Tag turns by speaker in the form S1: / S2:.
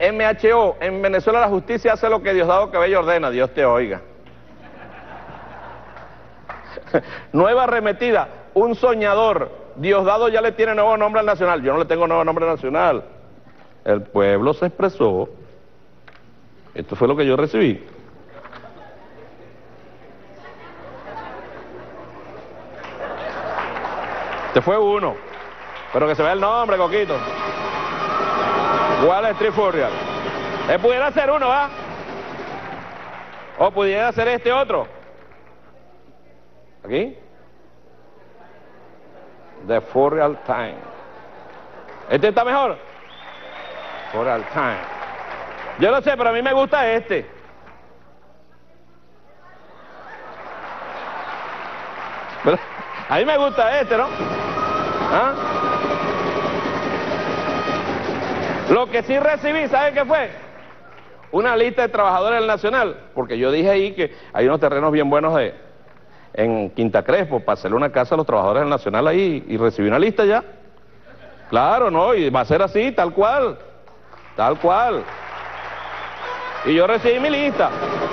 S1: MHO, en Venezuela la justicia hace lo que Diosdado Cabello ordena, Dios te oiga. Nueva arremetida, un soñador, Diosdado ya le tiene nuevo nombre al nacional, yo no le tengo nuevo nombre nacional. El pueblo se expresó, esto fue lo que yo recibí. Este fue uno, pero que se vea el nombre, Coquito. Wall Street Furious. Pudiera ser uno, ¿va? O pudiera ser este otro. ¿Aquí? The Furious Time. ¿Este está mejor? Furious Time. Yo lo sé, pero a mí me gusta este. Pero a mí me gusta este, ¿no? ¿Ah? Lo que sí recibí, ¿saben qué fue? Una lista de trabajadores del Nacional, porque yo dije ahí que hay unos terrenos bien buenos en Quinta Crespo, para hacerle una casa a los trabajadores del Nacional ahí, y recibí una lista ya. Claro, ¿no? Y va a ser así, tal cual. Tal cual. Y yo recibí mi lista.